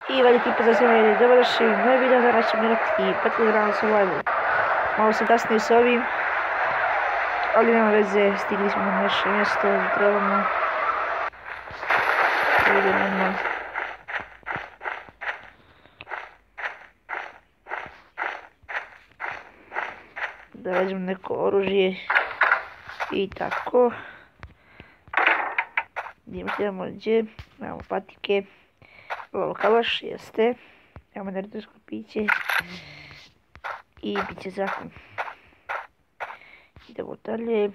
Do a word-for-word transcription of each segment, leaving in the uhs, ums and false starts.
I veliki pozdrav svima je dobrodošli u novi video, danas ćemo igrati Battleground Survival. Malo sam kasnije s ovim, ali nema veze, stigli smo na naše mjesto, trebamo da idemo da vežem neko oružje i tako. Idemo idemo gdje, imamo patike. Lolo kalaš, jeste. Imamo energetsko piće. I bit će zakon. Idemo dalje.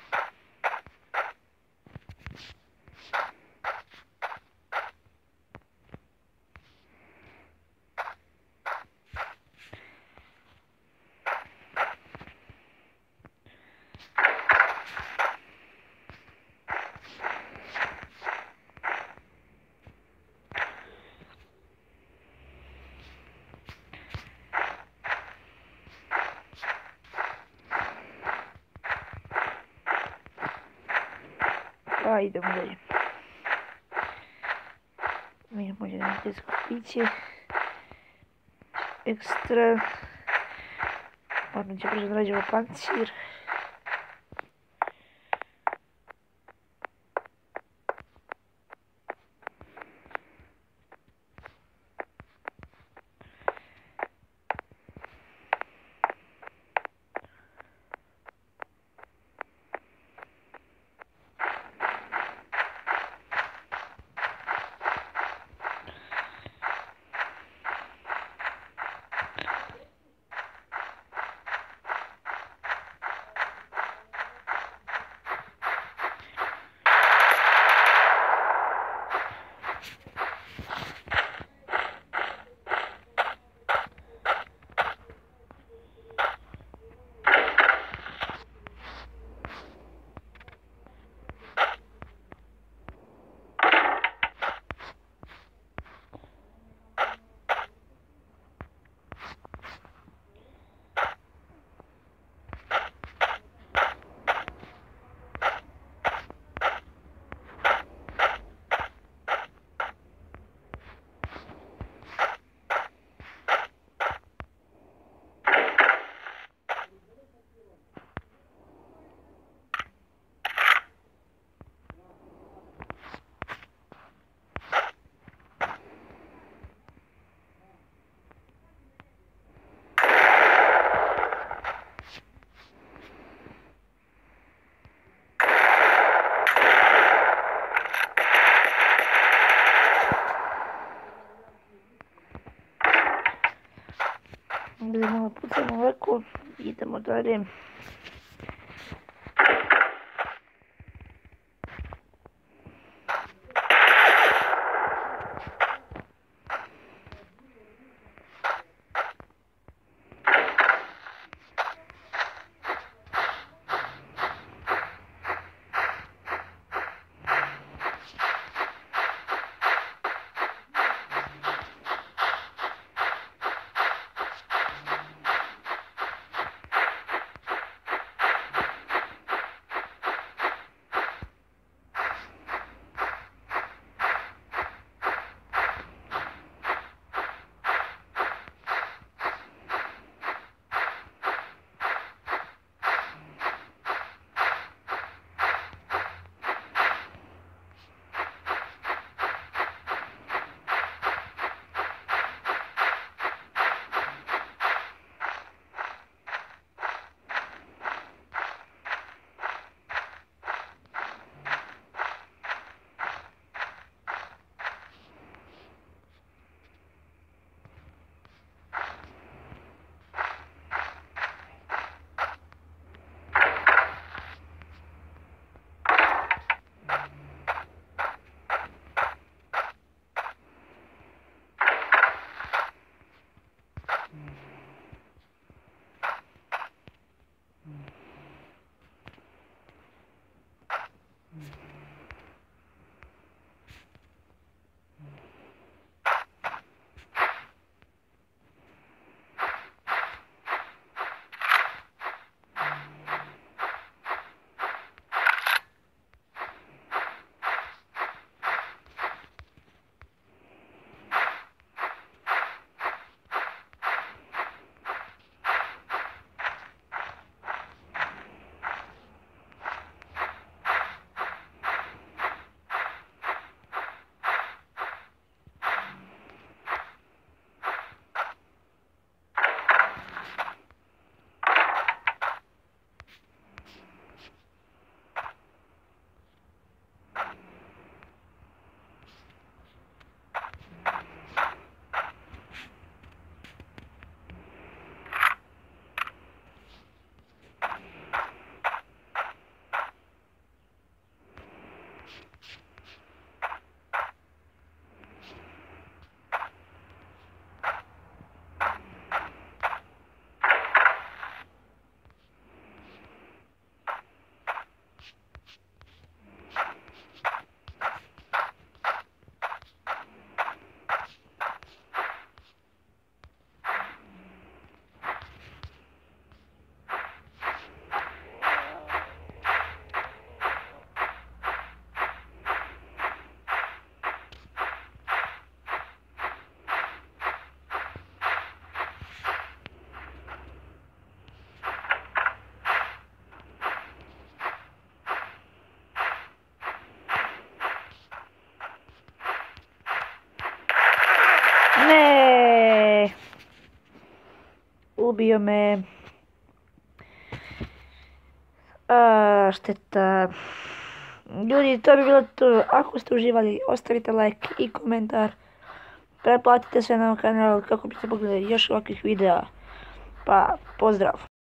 Pa idemo dalje. Mi imamo energetsko piće. Ekstra. Moramo će brzo nađemo pancir. Idemo pucamo ovako, idemo dalje. ubio me. A, šteta. Ljudi, to bi bilo to. Ako ste uživali, ostavite like i komentar. Pretplatite se na kanal kako biste pogledali još ovakvih videa. Pa, pozdrav!